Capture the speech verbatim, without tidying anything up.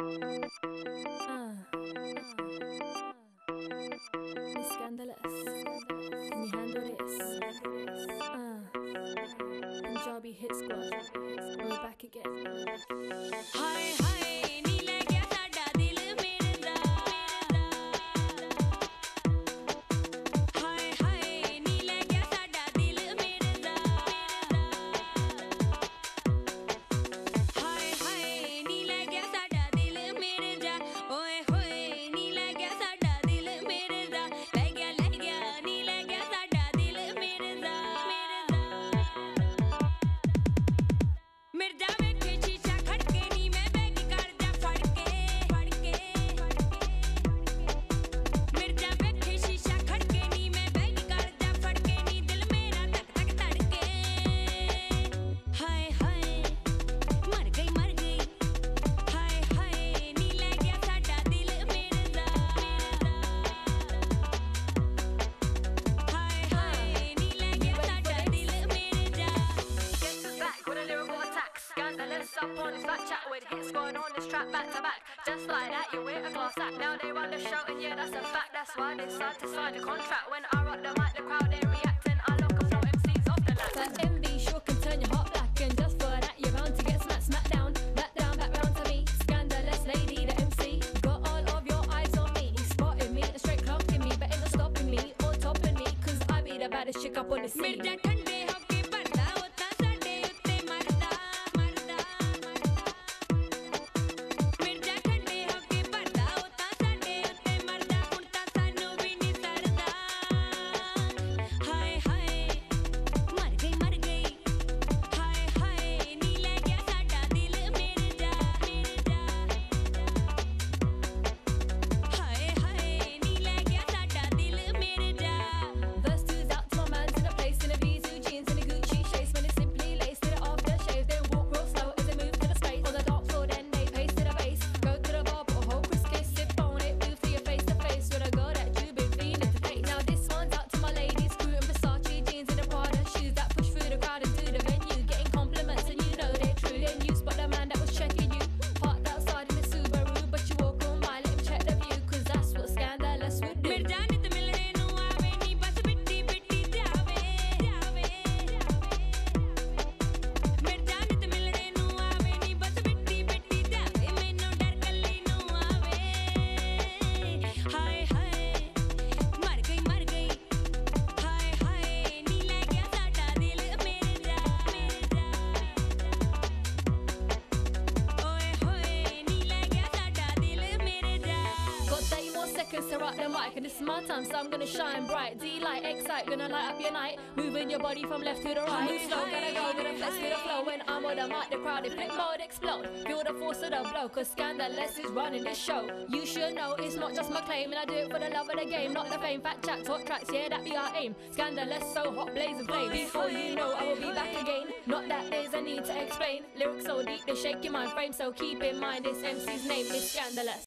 Uh, Miss Scandalous, can you handle this? Uh, Punjabi Hit Squad, we're back again. Hi, hi, नी ले गया साडा दिल मेरे दा Hi, hi, नी ले गया साडा दिल मेरे दा Hi, hi, नी ले गया साडा दिल मेरे जा ओए होए नी ले गया साडा दिल मेरे दा ले गया ले गया नी ले गया साडा दिल मेरे दा मेरे दा मिर्जा वेखे शीशा खड़के नी मैं बैग कर जा फड़ के फड़ के मिर्जा वेखे शीशा खड़के नी मैं बैग कर जा फड़ के नी दिल मेरा धक धक धड़के हाय हाय मर गई मर गई हाय हाय नी ले गया साडा दिल मेरे दा हाय हाय नी ले गया साडा दिल मेरे जा Gets us back with a lyrical attack. Scandalous up on his back chat with hit squad on this track back to back. Just like that, you wear a glass act. Now they run the show, and yeah, that's a fact. That's why they start to sign a contract. When I rock the mic, the crowd they reacting. I lock a flow M Cs off the line. That M B sure can turn your heart black, and just for that you're bound to get smacked, smacked down, back down, back round to me. Scandalous lady, the M C, got all of your eyes on me, spotting me, and straight clocking me, but ain't no stopping me or topping me, 'cause I be the baddest chick up on the scene. Mirza ठंडे होके भरदा होता साडे उत्ते मरदा मरदा मिर्जा ठंडे होके भरदा होता साडे उत्ते मरदा हुण तां सानू भी नहीं सरदा हाय हाय मर गई मर गई हाय हाय नी ले गया साडा दिल मेरे जा मेरे जा हाय हाय नी ले गया साडा दिल मेरे जा Verse two's out to my mans in a place in a Vizu jeans and a Gucci chase. When it's simply laced to the aftershave, then walk real slow as they move to the space. On the dark floor, then they pace to the base. Go to the bar, put a whole Chris kiss, sip on it, move to your face to face with a girl that you been feeling to date. Now this one's out to my ladies, crew in Versace jeans and the Prada shoes that push through the crowd into the venue, getting compliments and you know they're true. Then you spot the man that was checking you, parked outside in the Subaru, but you walk on by, let him check the view, 'cause that's what Scandalous would do. Mirza नित मिलने नू आवे नी बस बिट्टी बिट्टी जावे जावे मिर्जा नित मिलने नू आवे नी बस बिट्टी बिट्टी जावे मैनू डर कल्ली नू आवे हाय हाय मर गई मर गई हाय हाय नी ले गया साडा दिल मेरे जा मेरे जा ओए होए नी ले गया साडा दिल मेरे जा Got thirty more seconds to rock the mic, and this is my time, so I'm gonna shine bright. D-Light, Excite, gonna light up your night, moving your body from left to the right. Move slow, gotta go, gonna flex to the flow. When I'm on the mic, the crowd, they flip mode, explode. Feel the force of the blow, 'cause Scandalous is running this show. You should know it's not just my claim, and I do it for the love of the game, not the fame. Fat chat, talk tracks, yeah, that be our aim. Scandalous, so hot, blazing flame. Before you know, I will be back again. Not that there's a need to explain. Lyrics so deep, they shake your mind frame, so keep in mind this M C's name is Scandalous.